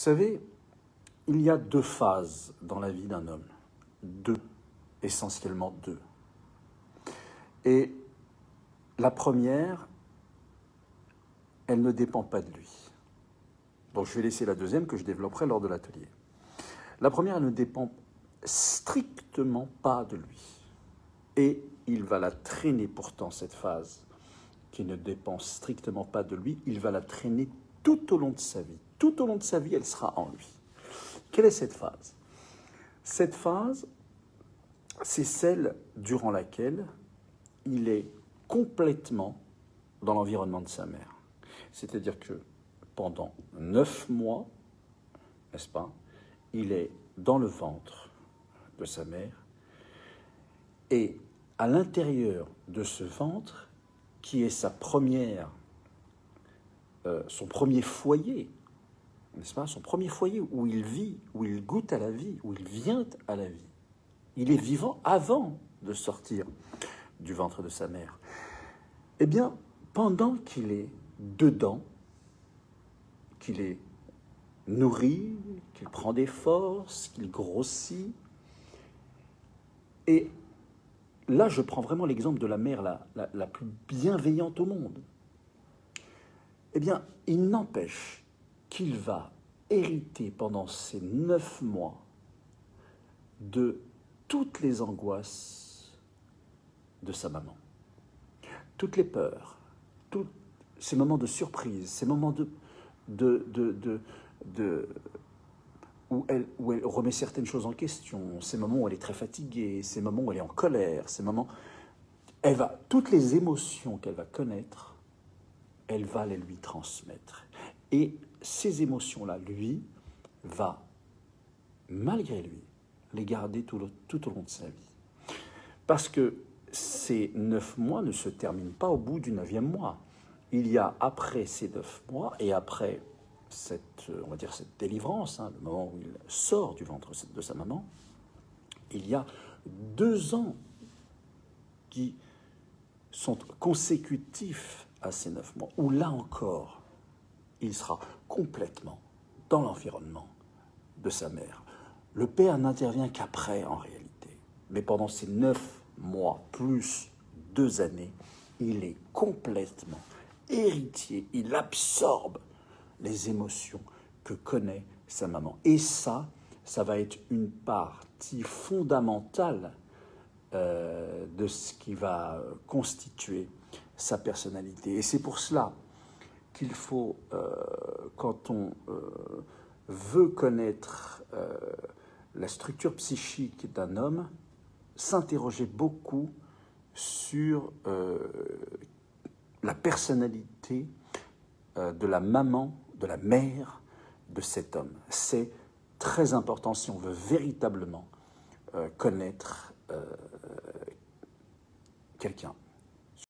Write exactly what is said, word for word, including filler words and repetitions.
savez, il y a deux phases dans la vie d'un homme. Deux, essentiellement deux. Et la première, elle ne dépend pas de lui. Donc je vais laisser la deuxième que je développerai lors de l'atelier. La première, elle ne dépend strictement pas de lui. Et il va la traîner pourtant, cette phase qui ne dépend strictement pas de lui, il va la traîner tout au long de sa vie. Tout au long de sa vie, elle sera en lui. Quelle est cette phase? Cette phase, c'est celle durant laquelle il est complètement dans l'environnement de sa mère. C'est-à-dire que pendant neuf mois, n'est-ce pas, il est dans le ventre de sa mère et à l'intérieur de ce ventre, qui est sa première, euh, son premier foyer, n'est-ce pas, son premier foyer où il vit, où il goûte à la vie, où il vient à la vie. Il est vivant avant de sortir du ventre de sa mère. Eh bien, pendant qu'il est dedans, qu'il est nourri, qu'il prend des forces, qu'il grossit, et là, je prends vraiment l'exemple de la mère la, la, la plus bienveillante au monde. Eh bien, il n'empêche qu'il va hériter pendant ces neuf mois de toutes les angoisses de sa maman, toutes les peurs, tous ces moments de surprise, ces moments de, de, de, de, de où elle, où elle remet certaines choses en question, ces moments où elle est très fatiguée, ces moments où elle est en colère, ces moments... Elle va, toutes les émotions qu'elle va connaître, elle va les lui transmettre. Et ces émotions-là, lui, va, malgré lui, les garder tout, le, tout au long de sa vie. Parce que ces neuf mois ne se terminent pas au bout du neuvième mois. Il y a après ces neuf mois et après cette, on va dire cette délivrance, hein, le moment où il sort du ventre de sa maman, il y a deux ans qui sont consécutifs à ces neuf mois, où là encore, il sera complètement dans l'environnement de sa mère. Le père n'intervient qu'après, en réalité. Mais pendant ces neuf mois, plus deux années, il est complètement héritier. Il absorbe les émotions que connaît sa maman. Et ça, ça va être une partie fondamentale euh, de ce qui va constituer sa personnalité. Et c'est pour cela qu'il faut, euh, quand on euh, veut connaître euh, la structure psychique d'un homme, s'interroger beaucoup sur euh, la personnalité euh, de la maman, de la mère de cet homme. C'est très important si on veut véritablement euh, connaître euh, quelqu'un.